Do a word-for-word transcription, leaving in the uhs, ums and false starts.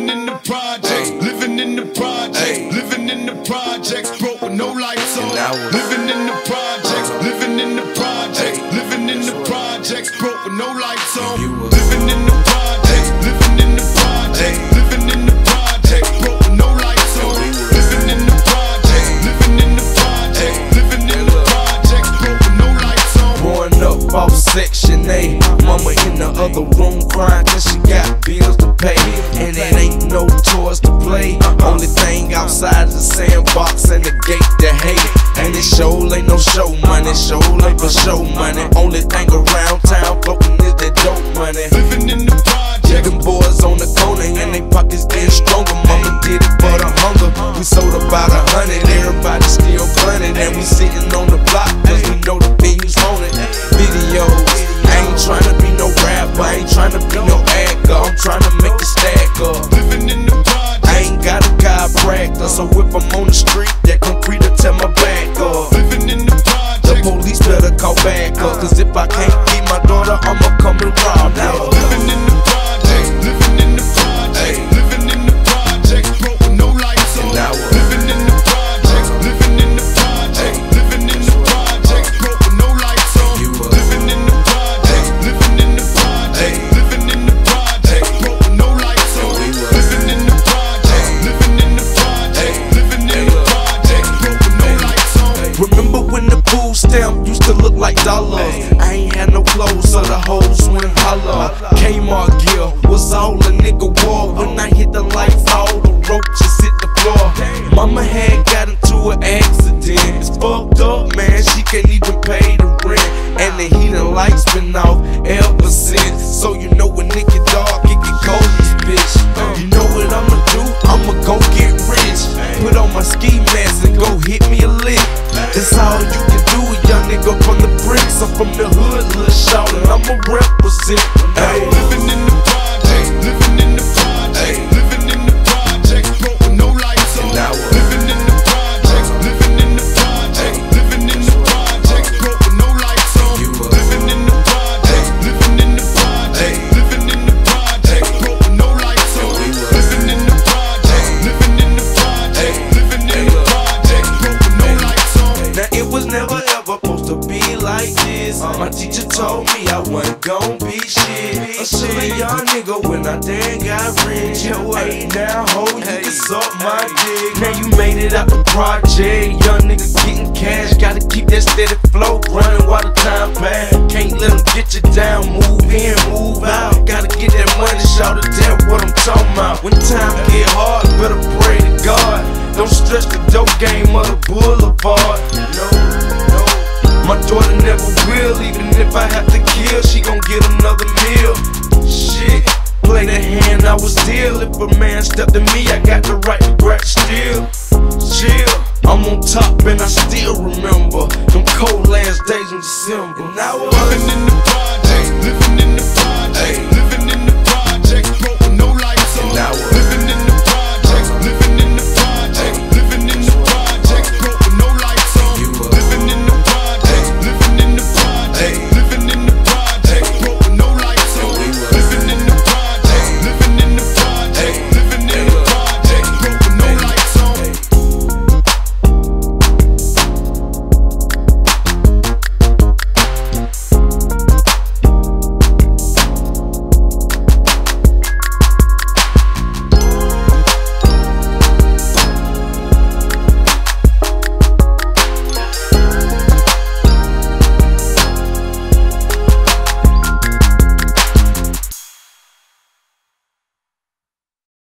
Living in the projects, living in the projects, living in the projects, broke with no lights on. Living in the projects, living in the projects, living in the projects, broke with no lights on. Living in the projects, living in the projects, living in the projects, broke with no lights on. Living in the projects, living in the projects, living in the projects, broke with no lights on. Growing up off Section A, mama in the other room crying cause she got bills to pay, and it ain't no toys to play. Only thing outside is the sandbox and the gate to hate. And it show ain't no show money, show ain't for show money. Only thing around town floating is that dope money. Living in the projects, them boys on the corner and they pockets getting stronger. Mama did it for the hunger. We sold about a hundred, everybody still blunted, and we sitting on the block cause we know the things on it. Videos, I ain't tryna be no rapper, I ain't tryna be no actor, I'm tryna make it stack up. living in the projects, I ain't got a chiropractor, so if I'm on the street, that concrete will tear my back up. living in the The projects, police better call back up, cause if I can't keep my daughter, I'ma come and rob now. living in the projects, living in the projects, living in the projects, broke with no lights on. Living in the projects, living in the projects, living in the projects, broke with no lights on. Living in the projects, living in the projects, living in the projects, broke with no lights on. Living in the projects, living in the projects, living in the projects, broke with no lights on. Remember when the food stamp used to look like dollars? I ain't had no clothes, so the hoes went holler. Kmart gear was all a nigga wore. When I hit the lights, all the roaches hit the floor. Mama had got into an accident. It's fucked up, man, she can't even pay the rent. And the heat and lights been off ever since. So you know when it get dark, it get cold in this bitch. You know what I'ma do? I'ma go get rich. Put on my ski mask and go hit me a lick. That's all you can do, young nigga from the bricks. I'm from the hood, little shout, and I'ma represent. Ay. Living in the projects, living in the projects, living in the projects, broke with no lights on. Living in the projects, living in the projects, living in the projects, broke with no lights on. Living in the projects, living in the projects, living in the projects, broke with no lights on. Living in the projects, living in the projects, living in the projects, broke with no lights on. Now it was never ever supposed to be like this. My teacher told me I wasn't gon' be shit. A silly young nigga when I done got rich. Yo, hey, now ho, you can suck my dick. Now you made it out the project. Young nigga getting cash, gotta keep that steady flow running while the time pass. Can't let them get you down, move in, move out. Gotta get that money, shout it down, what I'm talking about. When time get hard, better pray to God. Don't stretch the dope game of the boulevard. No, no, my daughter never will. Even if I have to kill, she gon' get another meal. Shit, play the hand I was deal. If a man stepped to me, I got the right to grab steel. Chill, I'm on top and I still remember them cold last days in December. And now Living in the projects, living in the projects.